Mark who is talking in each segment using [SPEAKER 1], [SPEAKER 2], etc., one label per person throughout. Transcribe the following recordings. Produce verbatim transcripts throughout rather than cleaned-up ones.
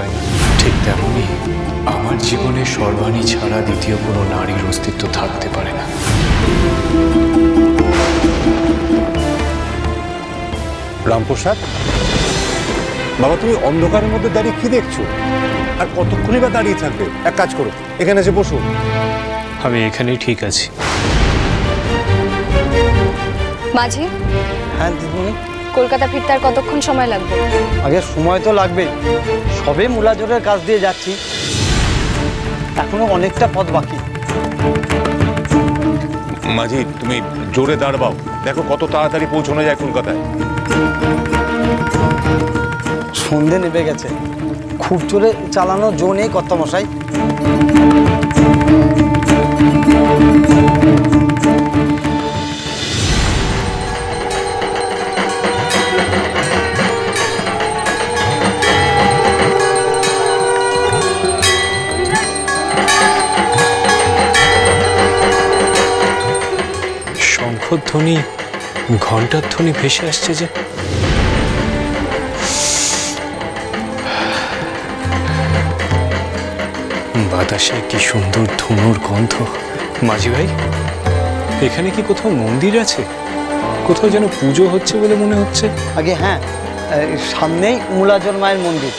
[SPEAKER 1] হয় না, ঠিক তেমনি আমার জীবনে সর্বাণী ছাড়া দ্বিতীয় কোনো নারীর অস্তিত্ব থাকতে পারে না।
[SPEAKER 2] রামপ্রসাদ বাবা, তুমি অন্ধকারের মধ্যে দাঁড়িয়ে কি দেখছো? আর কতক্ষণই বা দাঁড়িয়ে থাকবে? এক কাজ করো, এখানে এসে বসো।
[SPEAKER 1] আমি এখানেই ঠিক আছি।
[SPEAKER 3] মাঝি।
[SPEAKER 4] হ্যাঁ দিদিমণি।
[SPEAKER 3] কলকাতা ফিরতে আর কতক্ষণ সময় লাগবে?
[SPEAKER 4] আগে সময় তো লাগবে, সবে মূলাজোরের কাজ দিয়ে যাচ্ছি, এখনো অনেকটা পথ বাকি।
[SPEAKER 2] মাঝি, তুমি জোরে দাঁড়াও, দেখো কত তাড়াতাড়ি পৌঁছানো যায় কলকাতায়।
[SPEAKER 4] সন্ধে নেমে গেছে, খুব জোরে চালানো জো নেই কর্তামশাই।
[SPEAKER 1] শঙ্খধ্বনি, ঘণ্টার ধ্বনি ভেসে আসছে যে। বাতাসে কি সুন্দর ধুনুর গন্ধ। মাঝি ভাই, এখানে কি কোথাও মন্দির আছে? কোথাও যেন পুজো হচ্ছে বলে মনে হচ্ছে।
[SPEAKER 4] আগে হ্যাঁ, সামনেই মূলাজোর মায়ের মন্দির,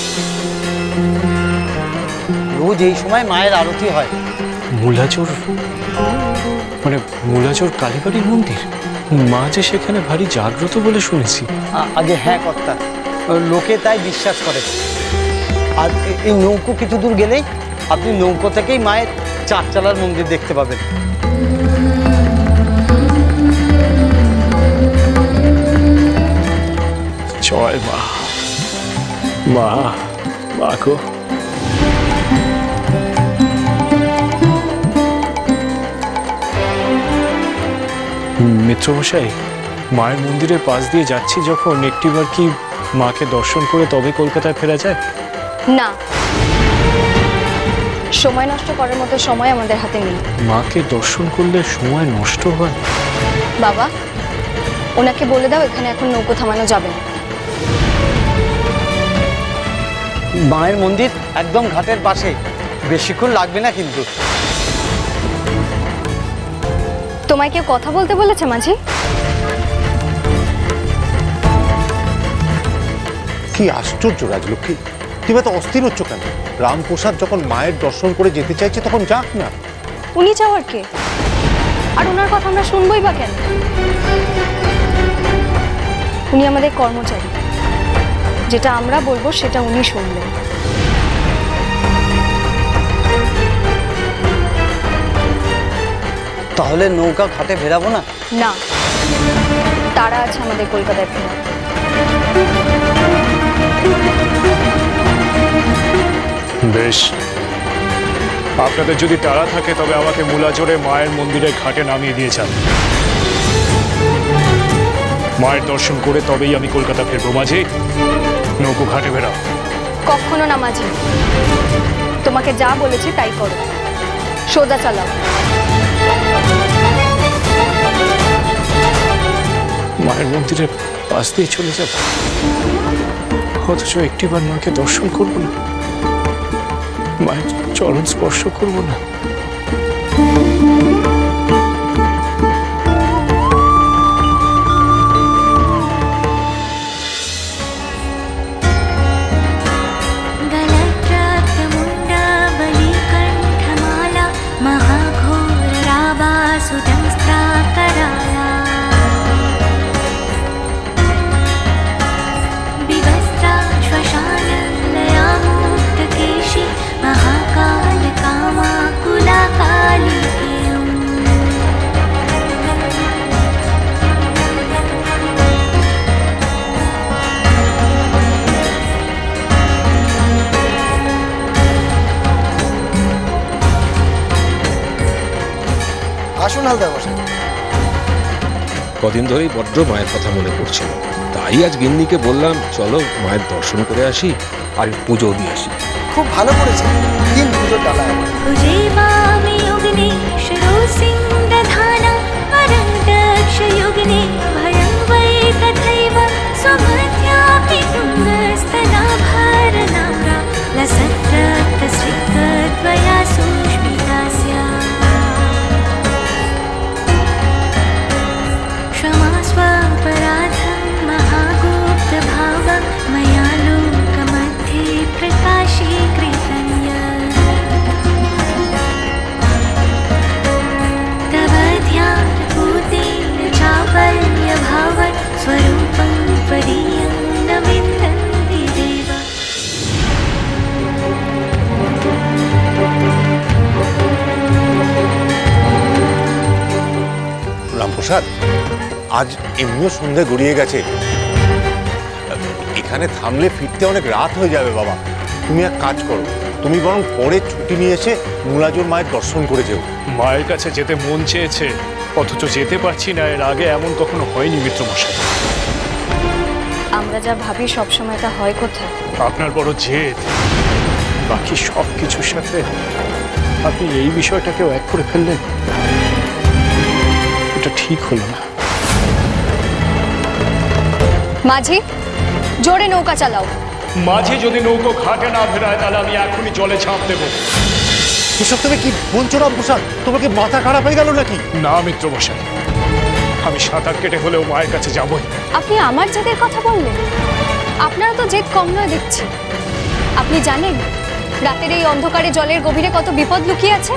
[SPEAKER 4] রোজ এই সময় মায়ের আরতি হয়।
[SPEAKER 1] মূলাজোর মানে মূলাজোর কালীবাড়ির মন্দির? মা যে সেখানে ভারী জাগ্রত বলে শুনেছি।
[SPEAKER 4] আগে হ্যাঁ কর্তা, লোকে তাই বিশ্বাস করে। আর এই নৌকো কিছু দূর গেলেই আপনি নৌকো থেকেই মায়ের চারচালার মন্দির দেখতে পাবেন।
[SPEAKER 1] জয় মা। মা, মা গো। মিত্রমশাই, মায়ের মন্দিরের পাশ দিয়ে যাচ্ছি যখন, একটিবার কি মাকে দর্শন করে তবে কলকাতায় ফেরা যায়?
[SPEAKER 3] না, সময় নষ্ট করার মতো সময় আমাদের হাতে নেই।
[SPEAKER 1] মাকে দর্শন করলে সময় নষ্ট হয়?
[SPEAKER 3] বাবা, ওনাকে বলে দাও এখানে এখন নৌকো থামানো যাবে না।
[SPEAKER 4] মায়ের মন্দির একদম ঘাটের পাশে, বেশিক্ষণ লাগবে না কিন্তু।
[SPEAKER 3] তোমায় কেউ কথা বলতে বলেছে মাঝি?
[SPEAKER 2] কি আশ্চর্য রাজলক্ষ্মী, তুমি এত অস্থির হচ্ছ কেন? রামপ্রসাদ যখন মায়ের দর্শন করে যেতে চাইছে তখন যাক না।
[SPEAKER 3] উনি যাওয়ার কে? আর ওনার কথা আমরা শুনবই বা কেন? উনি আমাদের কর্মচারী, যেটা আমরা বলবো সেটা উনি শুনবেন।
[SPEAKER 4] তাহলে নৌকা ঘাটে ফেরাবো না?
[SPEAKER 3] না, তারা আছে আমাদের কলকাতায় ফেরা।
[SPEAKER 1] বেশ, আপনাদের যদি তাড়া থাকে তবে আমাকে মূলাজোরে মায়ের মন্দিরের ঘাটে নামিয়ে দিয়ে যান। মায়ের দর্শন করে তবেই আমি কলকাতা ফিরবো। মাঝি, নৌকো ঘাটে ফেরাও।
[SPEAKER 3] কখনো না মাঝি, তোমাকে যা বলেছি তাই করো, সোজা চালাও।
[SPEAKER 1] মায়ের মন্দিরের পাশ দিয়ে চলে যাব, অথচ একটিবার মাকে দর্শন করব না, মায়ের চরণ স্পর্শ করব না।
[SPEAKER 4] আসুন হালদার মশাই।
[SPEAKER 5] কদিন ধরেই বড্ড মায়ের কথা মনে পড়ছিল, তাই আজ গিন্নিকে বললাম চলো মায়ের দর্শন করে আসি আর পুজো দিয়ে আসি।
[SPEAKER 4] খুব ভালো করেছে, দিন পুজো ডালায়।
[SPEAKER 2] আজ এমনিও সন্ধ্যে গড়িয়ে গেছে, এখানে থামলে ফিরতে অনেক রাত হয়ে যাবে বাবা। তুমি এক কাজ করো, তুমি বরং পরে ছুটি নিয়ে এসে মূলাজোর মায়ের দর্শন করে যেও।
[SPEAKER 1] মায়ের কাছে যেতে মন চেয়েছে, অথচ যেতে পারছি না। এর আগে এমন কখনো হয়নি মিত্রমশাই।
[SPEAKER 3] আমরা যা ভাবি সবসময় তা হয় কোথায়?
[SPEAKER 1] আপনার বড় জেদ, বাকি সব কিছুর সাথে আপনি এই বিষয়টাকেও এক করে ফেললেন। এটা ঠিক হলো না।
[SPEAKER 3] মাঝি, জোরে নৌকা চালাও।
[SPEAKER 1] মাঝে যদি নৌকো ঘাটে না ফেরায় তাহলে আমি এখনই জলে ঝাঁপ দেবো।
[SPEAKER 2] এসব তুমি কি বলছো রামপ্রসাদ? তোমার কি মাথা খারাপ হয়ে গেল নাকি?
[SPEAKER 1] না মিত্রমশাই, আমি সাঁতার কেটে হলেও মায়ের কাছে যাবই।
[SPEAKER 3] আপনি আমার জেদের কথা বললেন? আপনারা তো জেদ কম নয় দেখছি। আপনি জানেন রাতের এই অন্ধকারে জলের গভীরে কত বিপদ লুকিয়ে আছে?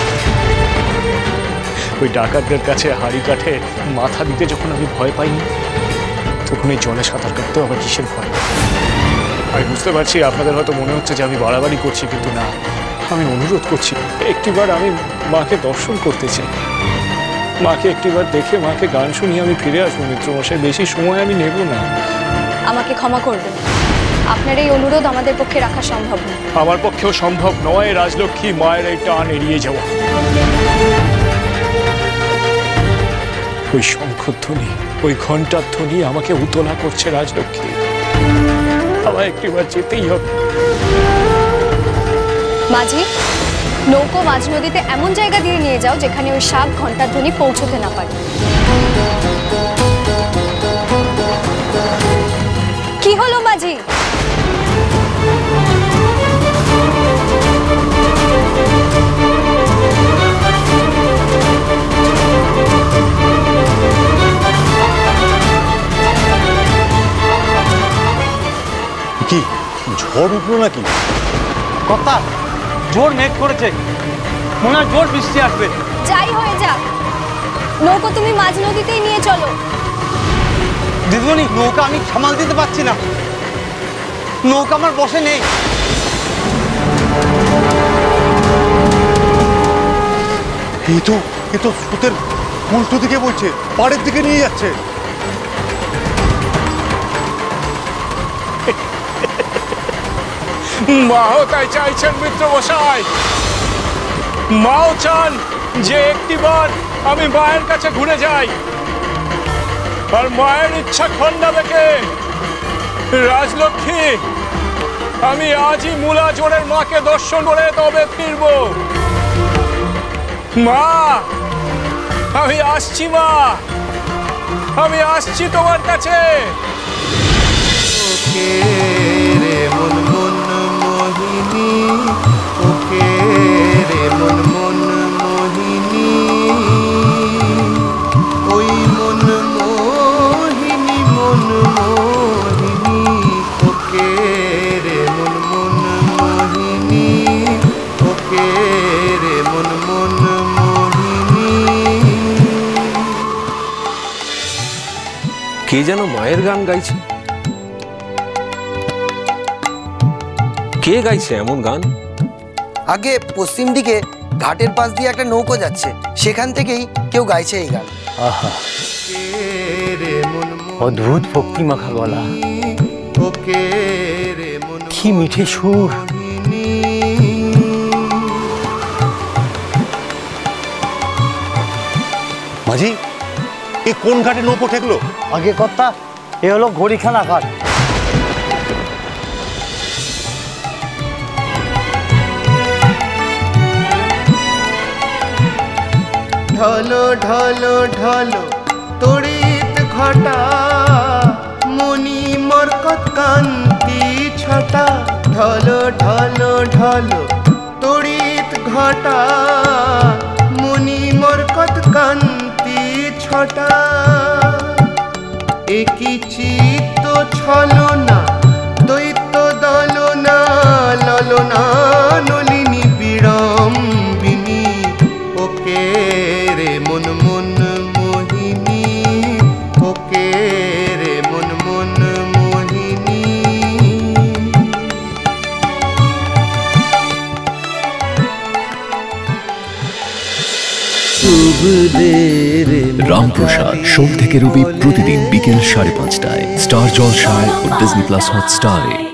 [SPEAKER 1] ওই ডাকাতদের কাছে হাড়ি কাঠে মাথা দিতে যখন আমি ভয় পাইনি, তখন এই জলে সাঁতার কাটতেও আবার কিসের ভয়? আমি বুঝতে পারছি আপনাদের হয়তো মনে হচ্ছে যে আমি বাড়াবাড়ি করছি, কিন্তু না, আমি অনুরোধ করছি, একটিবার আমি মাকে দর্শন করতে চাই। মাকে একটিবার দেখে মাকে গান শুনিয়ে আমি ফিরে আসবো মিত্রমশাই। বেশি সময় আমি নেব না।
[SPEAKER 3] আমাকে ক্ষমা করবেন, আপনার এই অনুরোধ আমাদের পক্ষে রাখা সম্ভব নয়।
[SPEAKER 1] আমার পক্ষেও সম্ভব নয় রাজলক্ষ্মী মায়ের এই টান এড়িয়ে যাওয়া। ওই শঙ্খধ্বনি, ওই ঘণ্টার ধ্বনি আমাকে উতলা করছে রাজলক্ষ্মী। আমার একটিবার যেতেই হবে।
[SPEAKER 3] মাঝি, নৌকো মাঝ নদীতে এমন জায়গা দিয়ে নিয়ে যাও যেখানে ওই শাক ঘন্টার ধ্বনি পৌঁছতে না পারে। কি হলো মাঝি?
[SPEAKER 2] কি ঝড় উঠলো নাকি?
[SPEAKER 4] কথা জোর মেঘ করেছে, মনে হয় জোর বৃষ্টি আসবে।
[SPEAKER 3] যাই হয়ে যাক, নৌকো তুমি মাঝ নদীতেই নিয়ে চলো।
[SPEAKER 4] দিদিমণি, নৌকা আমি সামাল দিতে পারছি না, নৌকা আমার বসে নেই।
[SPEAKER 2] এই তো এ তো স্রোতের উল্টো দিকে বলছে, পাড়ের দিকে নিয়ে যাচ্ছে।
[SPEAKER 1] মাও তাই চাইছেন মিত্রমশাই। মাও চান যে একটিবার আমি মায়ের কাছে ঘুরে যাই, আর মায়ের ইচ্ছা খণ্ডাবে কে? রাজলক্ষ্মী, আমি আজই মূলাজোড়ের মাকে দর্শন করে তবে ফিরব। মা, আমি আসছি মা, আমি আসছি তোমার কাছে।
[SPEAKER 6] ওকে রে মন মন মোহিনী, ওকে রে মন মন মোহিনী, ওই মন মোহিনী মন মোহিনী, ওকে রে মন মন মোহিনী, ওকে রে মন মন মোহিনী।
[SPEAKER 5] কে যেন মায়ের গান গাইছে। কে গাইছে এমন গান?
[SPEAKER 7] আগে পশ্চিম দিকে ঘাটের পাশ দিয়ে একটা নৌকো যাচ্ছে, সেখান থেকেই কেউ গাইছে এই গান।
[SPEAKER 4] আহা, অদ্ভুত ভক্তি মাখা গলা, কি মিঠে সুর।
[SPEAKER 2] মাঝি, এ কোন ঘাটে নৌকো ঠেকলো?
[SPEAKER 4] আগে কথা, এ হলো ঘড়িখানা ঘাট।
[SPEAKER 6] ঢলো ঢলো ঢলো তড়িৎ ঘটা, মনি মরকত কান্তি ছটা। ঢলো ঢলো ঢলো তড়িৎ ঘটা, মনি মরকত কান্তি ছটা। একই চিত্ত ছলনা দৈত্য দলনা, ললনা নলিনী বিড়ম্বিনী, ওকে রে মন মন মোহিনী, ওকে রে মন মন মোহিনী। উবরে রে
[SPEAKER 8] রামপ্রসাদ সোম থেকে রবি প্রতিদিন বিকেল সাড়ে পাঁচটায় স্টার জলসায় ও ডিজনি প্লাস হটস্টারে।